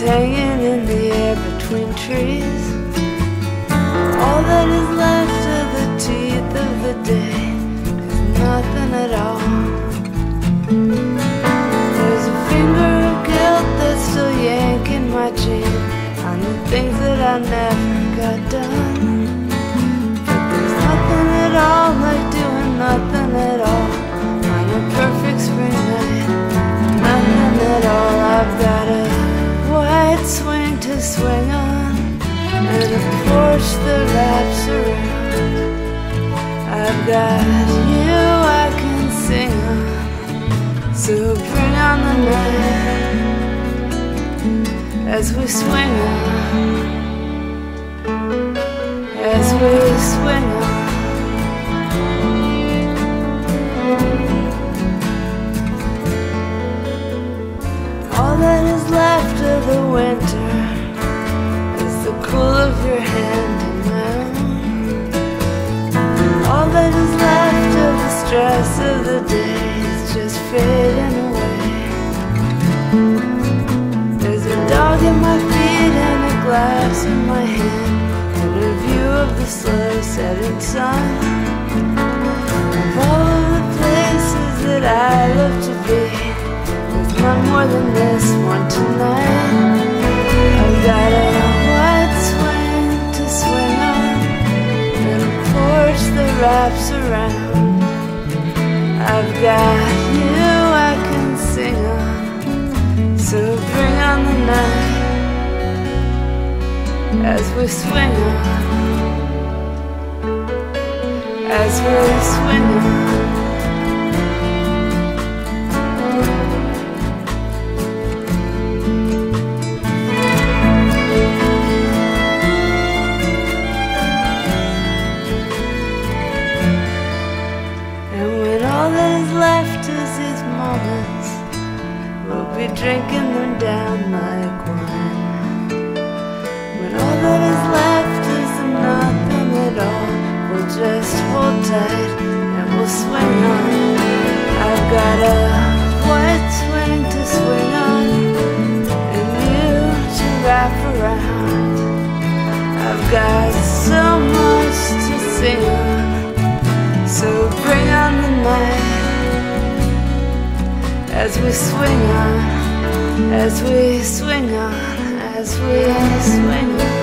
hanging in the air between trees. All that is left of the teeth of the day is nothing at all. There's a finger of guilt that's still yanking my chain on the things that I never got done. But there's nothing at all like doing nothing at all on a perfect spring night. Nothing at all. I've got a white swing to swing on and a porch that wraps around. I've got you I can sing on, so bring on the night as we swing on, as we swing on. All that is left of the winter is the cool of your hand in my own. All that is left of the stress of the day is just fading away. There's a dog in my feet and a glass in my hand and a view of the slow setting sun. Of all of the places that I love to be, there's none more than this one tonight. I've got a white swing to swing on and a porch that wraps around. I've got you I can sing on, so bring on the night as we swing on, as we swing on. All that is left is these moments, we'll be drinking them down like wine. When all that is left is the nothing at all, we'll just hold tight and we'll swing on. I've got a white swing to swing on and you to wrap around. I've got so much to sing on, so bring on the night as we swing on, as we swing on, as we swing on.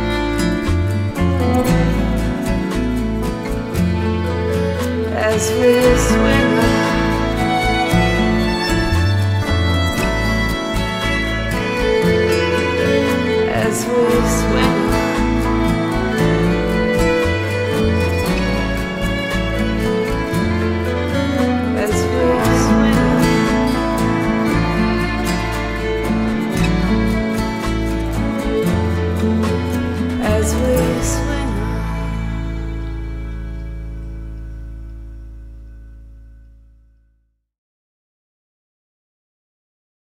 As we